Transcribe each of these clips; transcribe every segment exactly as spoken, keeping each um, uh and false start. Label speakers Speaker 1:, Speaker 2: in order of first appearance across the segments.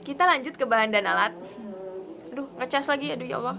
Speaker 1: kita lanjut ke bahan dan alat. Aduh, ngecas lagi, aduh ya Allah.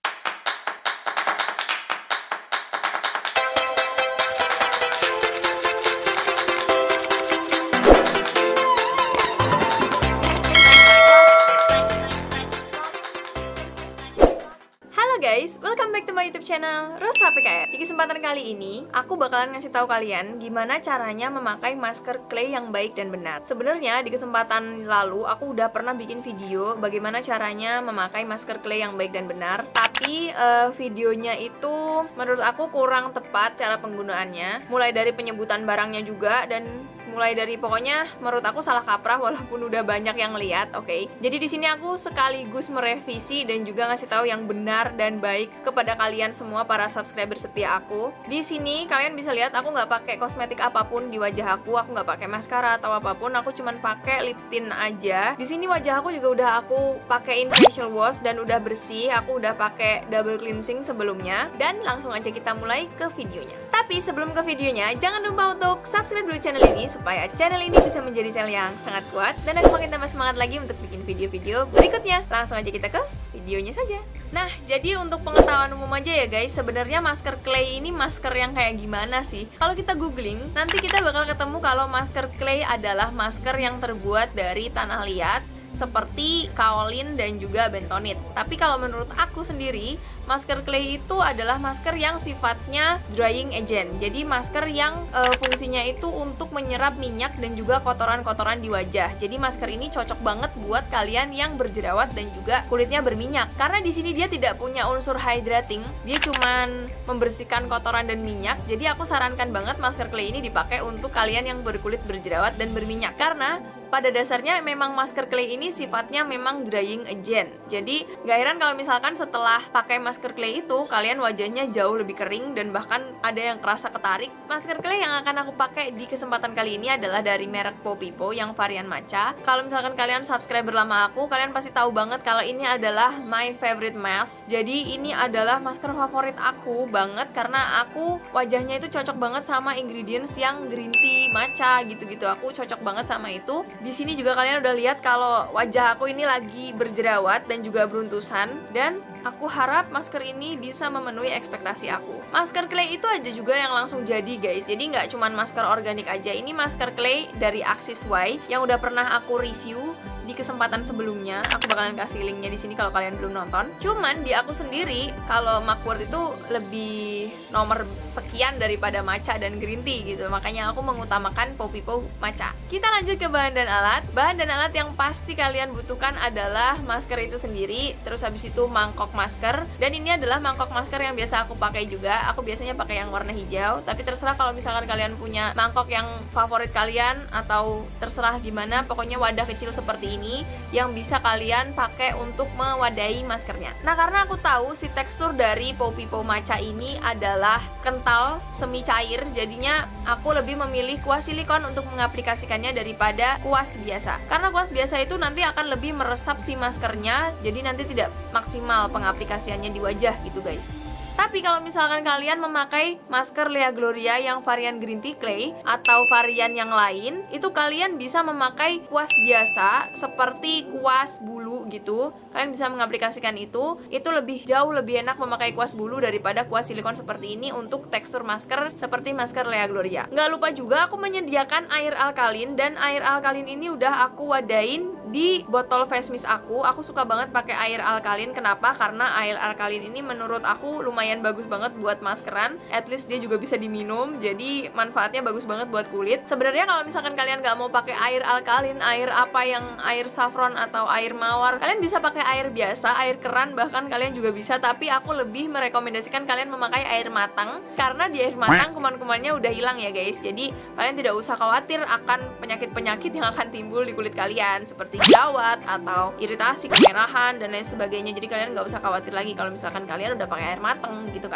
Speaker 1: Guys, welcome back to my YouTube channel Rose H P K R. Di kesempatan kali ini, aku bakalan ngasih tahu kalian gimana caranya memakai masker clay yang baik dan benar. Sebenarnya di kesempatan lalu aku udah pernah bikin video bagaimana caranya memakai masker clay yang baik dan benar. Tapi uh, videonya itu menurut aku kurang tepat cara penggunaannya. Mulai dari penyebutan barangnya juga dan mulai dari pokoknya menurut aku salah kaprah walaupun udah banyak yang lihat, oke. Okay? Jadi di sini aku sekaligus merevisi dan juga ngasih tahu yang benar dan baik kepada kalian semua para subscriber setia aku. Di sini kalian bisa lihat aku nggak pakai kosmetik apapun di wajah aku, aku nggak pakai maskara atau apapun, aku cuman pakai lip tint aja. Di sini wajah aku juga udah aku pakein facial wash dan udah bersih, aku udah pakai double cleansing sebelumnya. Dan langsung aja kita mulai ke videonya. Tapi sebelum ke videonya, jangan lupa untuk subscribe dulu channel ini supaya channel ini bisa menjadi channel yang sangat kuat dan aku makin tambah semangat lagi untuk bikin video-video berikutnya. Langsung aja kita ke videonya saja. Nah, jadi untuk pengetahuan umum aja ya guys, sebenarnya masker clay ini masker yang kayak gimana sih? Kalau kita googling, nanti kita bakal ketemu kalau masker clay adalah masker yang terbuat dari tanah liat seperti kaolin dan juga bentonit. Tapi kalau menurut aku sendiri, masker clay itu adalah masker yang sifatnya drying agent. Jadi masker yang e, fungsinya itu untuk menyerap minyak dan juga kotoran-kotoran di wajah. Jadi masker ini cocok banget buat kalian yang berjerawat dan juga kulitnya berminyak. Karena di sini dia tidak punya unsur hydrating, dia cuman membersihkan kotoran dan minyak. Jadi aku sarankan banget masker clay ini dipakai untuk kalian yang berkulit berjerawat dan berminyak. Karena pada dasarnya memang masker clay ini sifatnya memang drying agent. Jadi gak heran kalau misalkan setelah pakai masker clay itu kalian wajahnya jauh lebih kering dan bahkan ada yang kerasa ketarik. Masker clay yang akan aku pakai di kesempatan kali ini adalah dari merek Popipo yang varian matcha. Kalau misalkan kalian subscriber lama aku, kalian pasti tahu banget kalau ini adalah my favorite mask. Jadi ini adalah masker favorit aku banget karena aku wajahnya itu cocok banget sama ingredients yang green tea, matcha gitu-gitu. Aku cocok banget sama itu. Di sini juga kalian udah lihat kalau wajah aku ini lagi berjerawat dan juga beruntusan, dan aku harap masker ini bisa memenuhi ekspektasi aku. Masker clay itu aja juga yang langsung jadi guys. Jadi nggak cuman masker organik aja. Ini masker clay dari Axis Y yang udah pernah aku review di kesempatan sebelumnya. Aku bakalan kasih linknya di sini kalau kalian belum nonton. Cuman di aku sendiri kalau Macworld itu lebih nomor sekian daripada matcha dan green tea gitu. Makanya aku mengutamakan Popipo matcha. Kita lanjut ke bahan dan alat. Bahan dan alat yang pasti kalian butuhkan adalah masker itu sendiri, terus habis itu mangkok masker. Dan ini adalah mangkok masker yang biasa aku pakai juga. Aku biasanya pakai yang warna hijau, tapi terserah kalau misalkan kalian punya mangkok yang favorit kalian atau terserah gimana, pokoknya wadah kecil seperti ini yang bisa kalian pakai untuk mewadahi maskernya. Nah, karena aku tahu si tekstur dari Popipo matcha ini adalah kental, semi cair, jadinya aku lebih memilih kuas silikon untuk mengaplikasikannya daripada kuas biasa. Karena kuas biasa itu nanti akan lebih meresap si maskernya, jadi nanti tidak maksimal pengaplikasiannya di wajah gitu guys. Tapi kalau misalkan kalian memakai masker Lea Gloria yang varian green tea clay atau varian yang lain, itu kalian bisa memakai kuas biasa seperti kuas bulu gitu. Kalian bisa mengaplikasikan itu. Itu lebih jauh lebih enak memakai kuas bulu daripada kuas silikon seperti ini untuk tekstur masker seperti masker Lea Gloria. Nggak lupa juga aku menyediakan air alkalin, dan air alkalin ini udah aku wadain di botol face mist aku. Aku suka banget pakai air alkalin. Kenapa? Karena air alkalin ini menurut aku lumayan bagus banget buat maskeran. At least dia juga bisa diminum, jadi manfaatnya bagus banget buat kulit. Sebenarnya kalau misalkan kalian nggak mau pakai air alkalin, air apa yang air saffron atau air mawar, kalian bisa pakai air biasa, air keran bahkan kalian juga bisa. Tapi aku lebih merekomendasikan kalian memakai air matang, karena di air matang kuman-kumannya udah hilang ya guys. Jadi kalian tidak usah khawatir akan penyakit-penyakit yang akan timbul di kulit kalian seperti jerawat atau iritasi, kemerahan dan lain sebagainya. Jadi kalian nggak usah khawatir lagi kalau misalkan kalian udah pakai air matang gitu kan.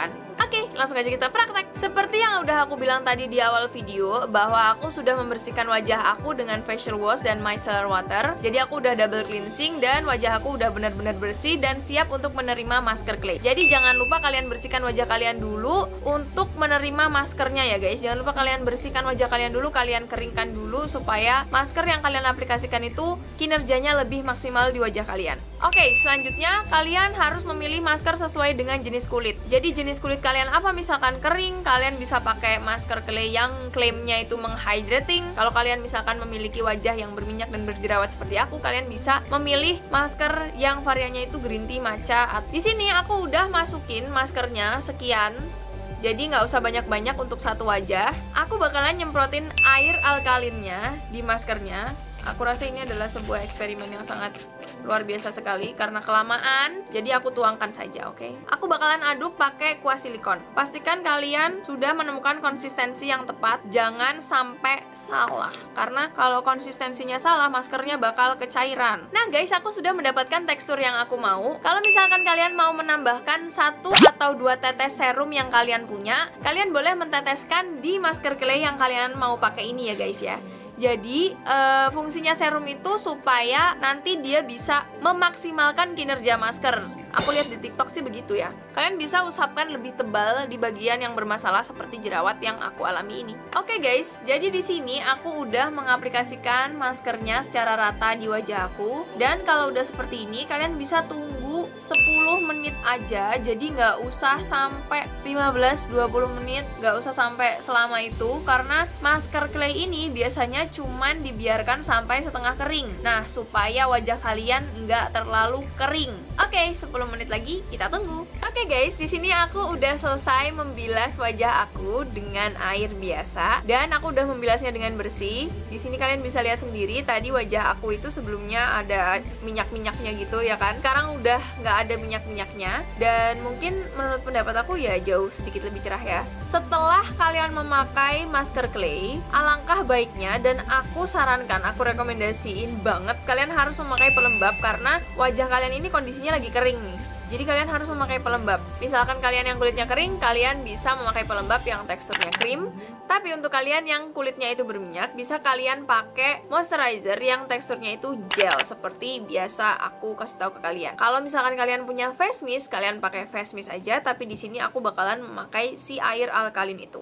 Speaker 1: Oke, langsung aja kita praktek. Seperti yang udah aku bilang tadi di awal video, bahwa aku sudah membersihkan wajah aku dengan facial wash dan micellar water. Jadi aku udah double cleansing dan wajah aku udah benar-benar bersih dan siap untuk menerima masker clay. Jadi jangan lupa kalian bersihkan wajah kalian dulu untuk menerima maskernya ya guys. Jangan lupa kalian bersihkan wajah kalian dulu, kalian keringkan dulu supaya masker yang kalian aplikasikan itu kinerjanya lebih maksimal di wajah kalian. Oke, selanjutnya kalian harus memilih masker sesuai dengan jenis kulit. Jadi jenis kulit kalian apa, misalkan kering, kalian bisa pakai masker clay yang klaimnya itu menghydrating. Kalau kalian misalkan memiliki wajah yang berminyak dan berjerawat seperti aku, kalian bisa memilih masker yang variannya itu green tea, matcha. Di sini aku udah masukin maskernya sekian. Jadi nggak usah banyak-banyak untuk satu wajah. Aku bakalan nyemprotin air alkalinnya di maskernya. Aku rasa ini adalah sebuah eksperimen yang sangat luar biasa sekali karena kelamaan. Jadi aku tuangkan saja, oke? Okay? Aku bakalan aduk pakai kuas silikon. Pastikan kalian sudah menemukan konsistensi yang tepat. Jangan sampai salah, karena kalau konsistensinya salah, maskernya bakal kecairan. Nah guys, aku sudah mendapatkan tekstur yang aku mau. Kalau misalkan kalian mau menambahkan satu atau dua tetes serum yang kalian punya, kalian boleh menteteskan di masker clay yang kalian mau pakai ini ya guys ya. Jadi uh, fungsinya serum itu supaya nanti dia bisa memaksimalkan kinerja masker. Aku lihat di TikTok sih begitu ya. Kalian bisa usapkan lebih tebal di bagian yang bermasalah seperti jerawat yang aku alami ini. Oke guys, jadi di sini aku udah mengaplikasikan maskernya secara rata di wajah aku. Dan kalau udah seperti ini, kalian bisa tunggu sepuluh menit aja. Jadi nggak usah sampai lima belas dua puluh menit, nggak usah sampai selama itu, karena masker clay ini biasanya cuman dibiarkan sampai setengah kering. Nah, supaya wajah kalian nggak terlalu kering. Oke, sepuluh menit lagi kita tunggu. Oke guys, di sini aku udah selesai membilas wajah aku dengan air biasa dan aku udah membilasnya dengan bersih. Di sini kalian bisa lihat sendiri, tadi wajah aku itu sebelumnya ada minyak-minyaknya gitu ya kan. Sekarang udah nggak ada minyak-minyaknya dan mungkin menurut pendapat aku ya jauh sedikit lebih cerah ya. Setelah kalian memakai masker clay, alangkah baiknya dan aku sarankan, aku rekomendasiin banget kalian harus memakai pelembab karena wajah kalian ini kondisinya lagi kering nih. Jadi kalian harus memakai pelembab. Misalkan kalian yang kulitnya kering, kalian bisa memakai pelembab yang teksturnya krim. Tapi untuk kalian yang kulitnya itu berminyak, bisa kalian pakai moisturizer yang teksturnya itu gel seperti biasa aku kasih tahu ke kalian. Kalau misalkan kalian punya face mist, kalian pakai face mist aja. Tapi di sini aku bakalan memakai si air alkalin itu.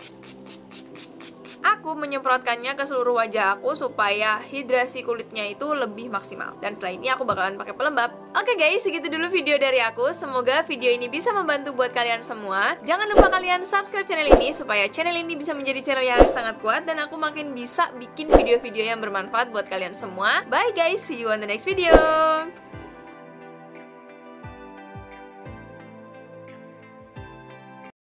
Speaker 1: Aku menyemprotkannya ke seluruh wajah aku supaya hidrasi kulitnya itu lebih maksimal. Dan setelah ini aku bakalan pakai pelembab. Oke guys, segitu dulu video dari aku. Semoga video ini bisa membantu buat kalian semua. Jangan lupa kalian subscribe channel ini supaya channel ini bisa menjadi channel yang sangat kuat dan aku makin bisa bikin video-video yang bermanfaat buat kalian semua. Bye guys, see you on the next video.